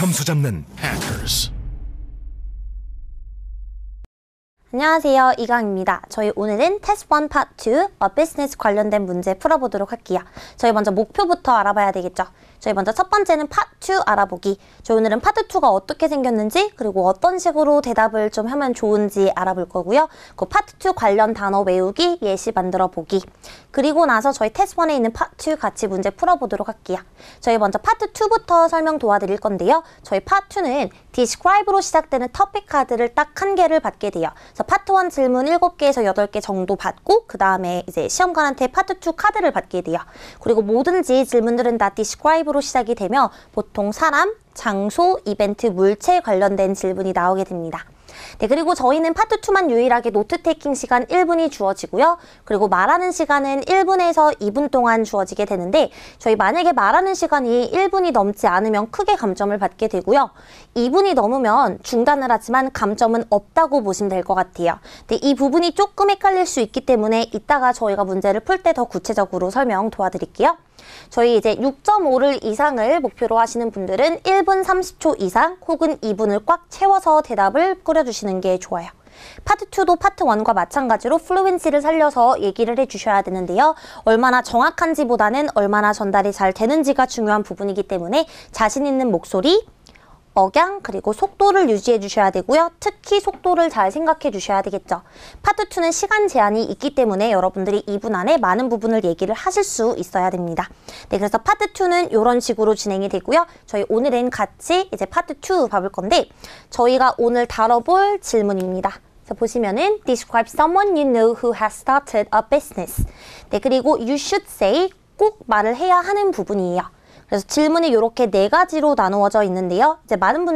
점수 잡는 Hackers. 안녕하세요, 이강입니다. 저희 오늘은 Test 1 Part 2 Business 관련된 문제 풀어보도록 할게요. 저희 먼저 목표부터 알아봐야 되겠죠. 저희 먼저 첫 번째는 Part 2 알아보기. 저희 오늘은 Part 2가 어떻게 생겼는지 그리고 어떤 식으로 대답을 좀 하면 좋은지 알아볼 거고요. 그 Part 2 관련 단어 외우기, 예시 만들어 보기. 그리고 나서 저희 Test 1에 있는 Part 2 같이 문제 풀어보도록 할게요. 저희 먼저 Part 2부터 설명 도와드릴 건데요. 저희 Part 2는 Describe로 시작되는 토픽 카드를 딱 한 개를 받게 돼요. 그래서 파트 1 질문 7개에서 8개 정도 받고 그 다음에 이제 시험관한테 파트 2 카드를 받게 돼요. 그리고 뭐든지 질문들은 다 Describe로 시작이 되며 보통 사람, 장소, 이벤트, 물체 관련된 질문이 나오게 됩니다. 네, 그리고 저희는 파트 2만 유일하게 노트 테이킹 시간 1분이 주어지고요. 그리고 말하는 시간은 1분에서 2분 동안 주어지게 되는데 저희 만약에 말하는 시간이 1분이 넘지 않으면 크게 감점을 받게 되고요. 2분이 넘으면 중단을 하지만 감점은 없다고 보시면 될 것 같아요. 근데 이 부분이 조금 헷갈릴 수 있기 때문에 이따가 저희가 문제를 풀 때 더 구체적으로 설명 도와드릴게요. 저희 이제 6.5를 이상을 목표로 하시는 분들은 1분 30초 이상 혹은 2분을 꽉 채워서 대답을 꾸려주시는 게 좋아요. 파트 2도 파트 1과 마찬가지로 플루엔시를 살려서 얘기를 해주셔야 되는데요. 얼마나 정확한지보다는 얼마나 전달이 잘 되는지가 중요한 부분이기 때문에 자신 있는 목소리, 억양, 그리고 속도를 유지해 주셔야 되고요. 특히 속도를 잘 생각해 주셔야 되겠죠. 파트 2는 시간 제한이 있기 때문에 여러분들이 2분 안에 많은 부분을 얘기를 하실 수 있어야 됩니다. 네, 그래서 파트 2는 이런 식으로 진행이 되고요. 저희 오늘은 같이 이제 파트 2 봐볼 건데 저희가 오늘 다뤄볼 질문입니다. 그래서 보시면은 Describe someone you know who has started a business. 네, 그리고 you should say 꼭 말을 해야 하는 부분이에요. 그래서 질문이 이렇게 4가지로 나누어져 있는데요. 이제 많은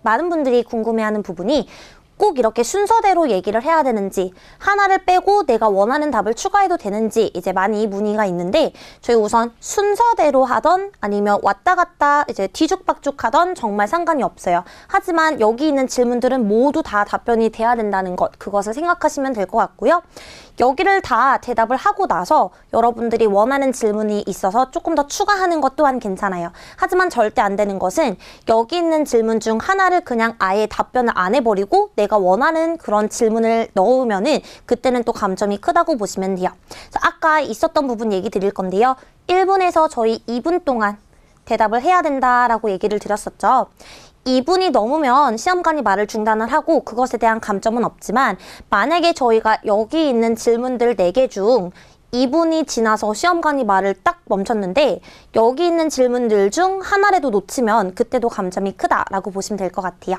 분들이 궁금해하는 부분이 꼭 이렇게 순서대로 얘기를 해야 되는지 하나를 빼고 내가 원하는 답을 추가해도 되는지 이제 많이 문의가 있는데 저희 우선 순서대로 하던 아니면 왔다 갔다 이제 뒤죽박죽 하던 정말 상관이 없어요. 하지만 여기 있는 질문들은 모두 다 답변이 돼야 된다는 것 그것을 생각하시면 될 것 같고요. 여기를 다 대답을 하고 나서 여러분들이 원하는 질문이 있어서 조금 더 추가하는 것 또한 괜찮아요. 하지만 절대 안 되는 것은 여기 있는 질문 중 하나를 그냥 아예 답변을 안 해버리고 내가 원하는 그런 질문을 넣으면은 그때는 또 감점이 크다고 보시면 돼요. 그래서 아까 있었던 부분 얘기 드릴 건데요. 1분에서 저희 2분 동안 대답을 해야 된다라고 얘기를 드렸었죠. 2분이 넘으면 시험관이 말을 중단을 하고 그것에 대한 감점은 없지만 만약에 저희가 여기 있는 질문들 4개 중 2분이 지나서 시험관이 말을 딱 멈췄는데 여기 있는 질문들 중 하나라도 놓치면 그때도 감점이 크다라고 보시면 될 것 같아요.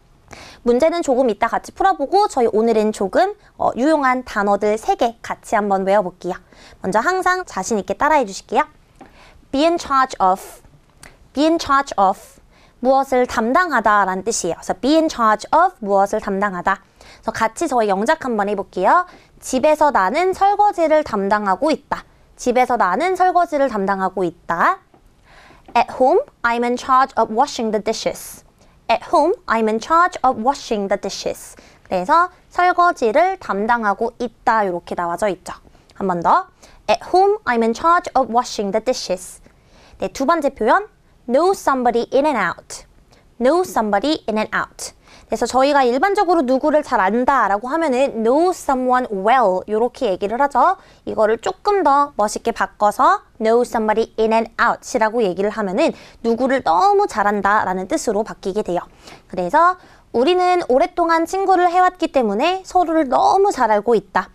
문제는 조금 이따 같이 풀어보고 저희 오늘은 조금 유용한 단어들 3개 같이 한번 외워볼게요. 먼저 항상 자신 있게 따라해 주실게요. Be in charge of, be in charge of 무엇을 담당하다 라는 뜻이에요. 그래서 be in charge of 무엇을 담당하다. 그래서 같이 저희 영작 한번 해볼게요. 집에서 나는 설거지를 담당하고 있다. 집에서 나는 설거지를 담당하고 있다. At home, I'm in charge of washing the dishes. At home, I'm in charge of washing the dishes. 그래서 설거지를 담당하고 있다 이렇게 나와져 있죠. 한 번 더. At home, I'm in charge of washing the dishes. 네, 두 번째 표현. Know somebody in and out. Know somebody in and out. 그래서 저희가 일반적으로 누구를 잘 안다라고 하면은 know someone well 이렇게 얘기를 하죠. 이거를 조금 더 멋있게 바꿔서 know somebody in and out이라고 얘기를 하면은 누구를 너무 잘한다라는 뜻으로 바뀌게 돼요. 그래서 우리는 오랫동안 친구를 해왔기 때문에 서로를 너무 잘 알고 있다.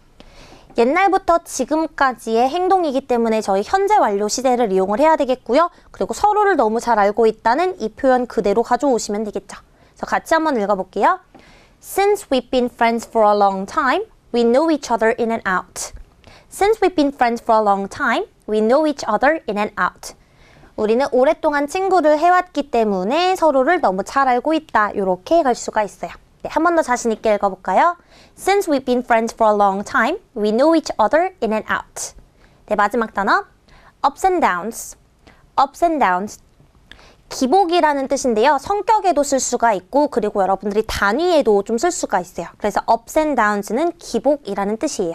옛날부터 지금까지의 행동이기 때문에 저희 현재 완료 시제를 이용을 해야 되겠고요. 그리고 서로를 너무 잘 알고 있다는 이 표현 그대로 가져오시면 되겠죠. 그래서 같이 한번 읽어볼게요. Since we've been friends for a long time, we know each other in and out. Since we've been friends for a long time, we know each other in and out. 우리는 오랫동안 친구를 해왔기 때문에 서로를 너무 잘 알고 있다. 이렇게 갈 수가 있어요. 네, 한 번 더 자신 있게 읽어볼까요? Since we've been friends for a long time, we know each other in and out. 네, 마지막 단어. Ups and downs. Ups and downs. 기복이라는 뜻인데요. 성격에도 쓸 수가 있고 그리고 여러분들이 단위에도 좀 쓸 수가 있어요. 그래서 ups and downs는 기복이라는 뜻이에요.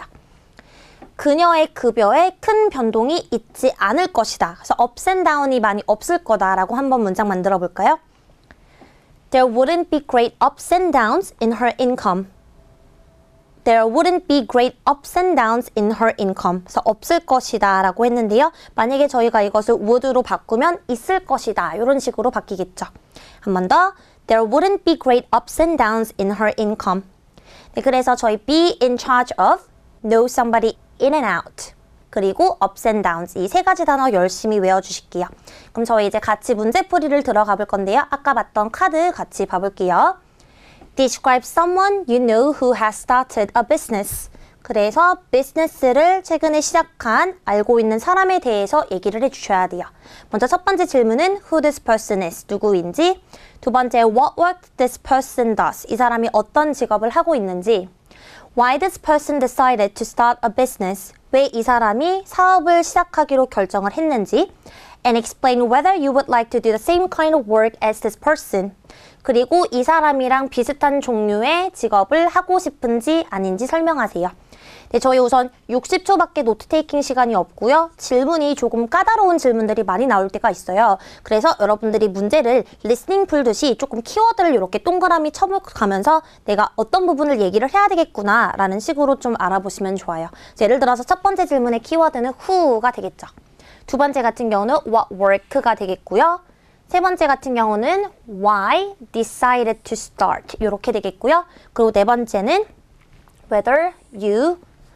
그녀의 급여에 큰 변동이 있지 않을 것이다. 그래서 ups and down이 많이 없을 거다라고 한번 문장 만들어 볼까요? There wouldn't be great ups and downs in her income. There wouldn't be great ups and downs in her income. 그래서 없을 것이다 라고 했는데요. 만약에 저희가 이것을 would로 바꾸면 있을 것이다. 이런 식으로 바뀌겠죠. 한 번 더. There wouldn't be great ups and downs in her income. 네, 그래서 저희 be in charge of, know somebody in and out. 그리고 ups and downs. 이 세 가지 단어 열심히 외워주실게요. 그럼 저희 이제 같이 문제풀이를 들어가 볼 건데요. 아까 봤던 카드 같이 봐볼게요. Describe someone you know who has started a business. 그래서 비즈니스를 최근에 시작한 알고 있는 사람에 대해서 얘기를 해주셔야 돼요. 먼저 첫 번째 질문은 who this person is, 누구인지. 두 번째 what work this person does, 이 사람이 어떤 직업을 하고 있는지. Why this person decided to start a business, 왜 이 사람이 사업을 시작하기로 결정을 했는지. And explain whether you would like to do the same kind of work as this person. 그리고 이 사람이랑 비슷한 종류의 직업을 하고 싶은지 아닌지 설명하세요. 네, 저희 우선 60초밖에 노트 테이킹 시간이 없고요. 질문이 조금 까다로운 질문들이 많이 나올 때가 있어요. 그래서 여러분들이 문제를 리스닝 풀듯이 조금 키워드를 이렇게 동그라미 쳐가면서 내가 어떤 부분을 얘기를 해야 되겠구나 라는 식으로 좀 알아보시면 좋아요. 예를 들어서 첫 번째 질문의 키워드는 who가 되겠죠. 두 번째 같은 경우는 what work가 되겠고요. 세 번째 같은 경우는 why decided to start 이렇게 되겠고요. 그리고 네 번째는 whether you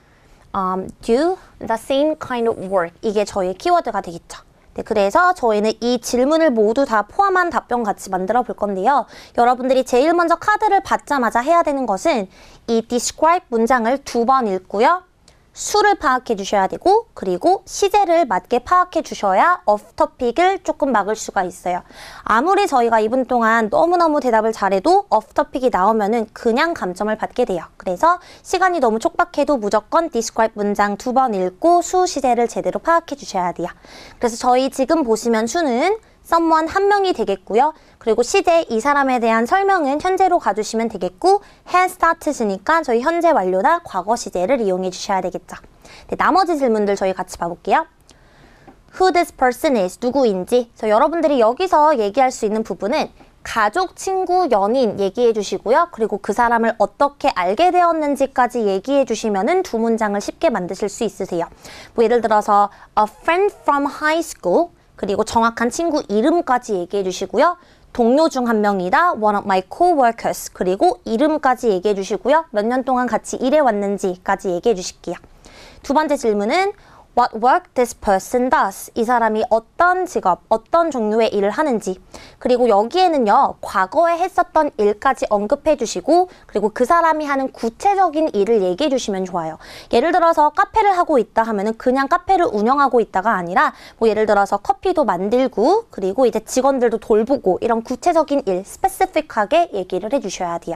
do the same kind of work, 이게 저희의 키워드가 되겠죠. 네, 그래서 저희는 이 질문을 모두 다 포함한 답변 같이 만들어 볼 건데요. 여러분들이 제일 먼저 카드를 받자마자 해야 되는 것은 이 describe 문장을 2번 읽고요. 수를 파악해 주셔야 되고, 그리고 시제를 맞게 파악해 주셔야 off topic을 조금 막을 수가 있어요. 아무리 저희가 2분 동안 너무너무 대답을 잘해도 off topic이 나오면은 그냥 감점을 받게 돼요. 그래서 시간이 너무 촉박해도 무조건 describe 문장 2번 읽고 수 시제를 제대로 파악해 주셔야 돼요. 그래서 저희 지금 보시면 수는 someone 한 명이 되겠고요. 그리고 시제 이 사람에 대한 설명은 현재로 가주시면 되겠고, has started니까 저희 현재 완료나 과거 시제를 이용해 주셔야 되겠죠. 네, 나머지 질문들 저희 같이 봐볼게요. Who this person is, 누구인지. 여러분들이 여기서 얘기할 수 있는 부분은 가족, 친구, 연인 얘기해 주시고요. 그리고 그 사람을 어떻게 알게 되었는지까지 얘기해 주시면은 두 문장을 쉽게 만드실 수 있으세요. 뭐 예를 들어서 a friend from high school, 그리고 정확한 친구 이름까지 얘기해 주시고요. 동료 중 한 명이다, one of my co-workers, 그리고 이름까지 얘기해 주시고요. 몇 년 동안 같이 일해 왔는지까지 얘기해 주실게요. 두 번째 질문은 what work this person does, 이 사람이 어떤 직업, 어떤 종류의 일을 하는지. 그리고 여기에는요, 과거에 했었던 일까지 언급해 주시고, 그리고 그 사람이 하는 구체적인 일을 얘기해 주시면 좋아요. 예를 들어서 카페를 하고 있다 하면은 그냥 카페를 운영하고 있다가 아니라, 뭐 예를 들어서 커피도 만들고, 그리고 이제 직원들도 돌보고, 이런 구체적인 일, 스페시픽하게 얘기를 해 주셔야 돼요.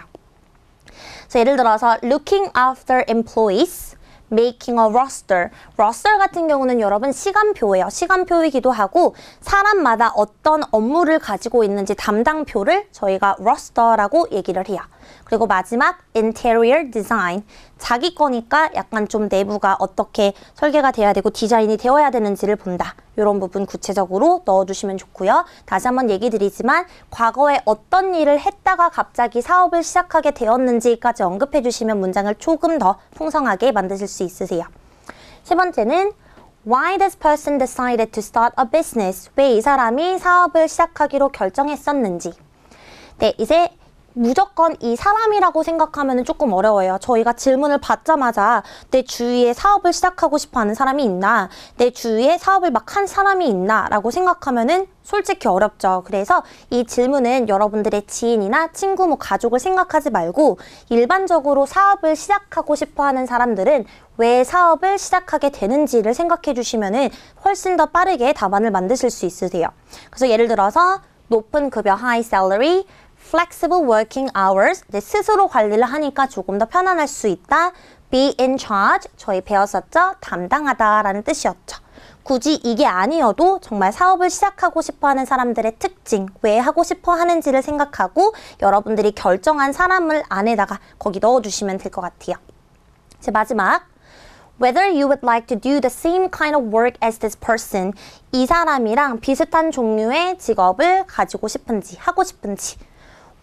예를 들어서 looking after employees, making a roster. roster 같은 경우는 여러분 시간표예요. 시간표이기도 하고 사람마다 어떤 업무를 가지고 있는지 담당표를 저희가 roster라고 얘기를 해요. 그리고 마지막 interior design. 자기 거니까 약간 좀 내부가 어떻게 설계가 돼야 되고 디자인이 되어야 되는지를 본다. 이런 부분 구체적으로 넣어주시면 좋고요. 다시 한번 얘기 드리지만 과거에 어떤 일을 했다가 갑자기 사업을 시작하게 되었는지까지 언급해 주시면 문장을 조금 더 풍성하게 만드실 수 있으세요. 세 번째는 Why this person decided to start a business? 왜 이 사람이 사업을 시작하기로 결정했었는지. 네, 이제 무조건 이 사람이라고 생각하면 조금 어려워요. 저희가 질문을 받자마자 내 주위에 사업을 시작하고 싶어 하는 사람이 있나, 내 주위에 사업을 막 한 사람이 있나 라고 생각하면은 솔직히 어렵죠. 그래서 이 질문은 여러분들의 지인이나 친구, 뭐 가족을 생각하지 말고 일반적으로 사업을 시작하고 싶어 하는 사람들은 왜 사업을 시작하게 되는지를 생각해 주시면은 훨씬 더 빠르게 답안을 만드실 수 있으세요. 그래서 예를 들어서 높은 급여, high salary, flexible working hours, 스스로 관리를 하니까 조금 더 편안할 수 있다. be in charge, 저희 배웠었죠? 담당하다라는 뜻이었죠. 굳이 이게 아니어도 정말 사업을 시작하고 싶어하는 사람들의 특징, 왜 하고 싶어 하는지를 생각하고 여러분들이 결정한 사람을 안에다가 거기 넣어주시면 될 것 같아요. 이제 마지막. Whether you would like to do the same kind of work as this person. 이 사람이랑 비슷한 종류의 직업을 가지고 싶은지, 하고 싶은지.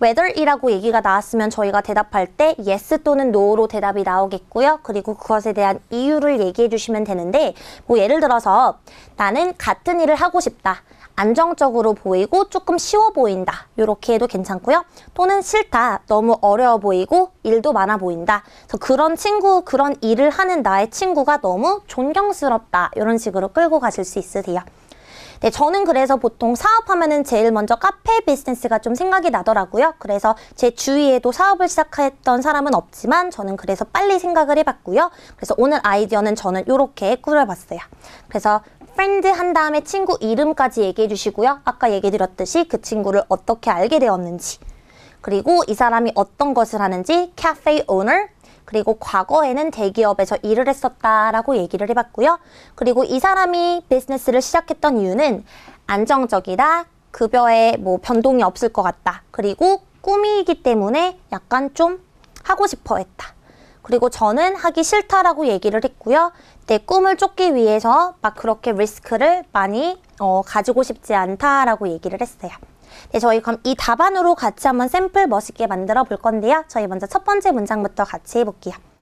whether이라고 얘기가 나왔으면 저희가 대답할 때 yes 또는 no로 대답이 나오겠고요. 그리고 그것에 대한 이유를 얘기해 주시면 되는데 뭐 예를 들어서 나는 같은 일을 하고 싶다. 안정적으로 보이고 조금 쉬워 보인다. 이렇게 해도 괜찮고요. 또는 싫다. 너무 어려워 보이고 일도 많아 보인다. 그래서 그런 친구, 그런 일을 하는 나의 친구가 너무 존경스럽다. 이런 식으로 끌고 가실 수 있으세요. 네, 저는 그래서 보통 사업하면은 제일 먼저 카페 비즈니스가 좀 생각이 나더라고요. 그래서 제 주위에도 사업을 시작했던 사람은 없지만 저는 그래서 빨리 생각을 해봤고요. 그래서 오늘 아이디어는 저는 이렇게 꾸려봤어요. 그래서 friend 한 다음에 친구 이름까지 얘기해 주시고요. 아까 얘기 드렸듯이 그 친구를 어떻게 알게 되었는지, 그리고 이 사람이 어떤 것을 하는지, cafe owner, 그리고 과거에는 대기업에서 일을 했었다라고 얘기를 해봤고요. 그리고 이 사람이 비즈니스를 시작했던 이유는 안정적이다, 급여에 뭐 변동이 없을 것 같다, 그리고 꿈이기 때문에 약간 좀 하고 싶어 했다. 그리고 저는 하기 싫다라고 얘기를 했고요. 내 꿈을 쫓기 위해서 막 그렇게 리스크를 많이 가지고 싶지 않다라고 얘기를 했어요. 네, 저희 그럼 이 답안으로 같이 한번 샘플 멋있게 만들어 볼 건데요. 저희 먼저 첫 번째 문장부터 같이 해볼게요.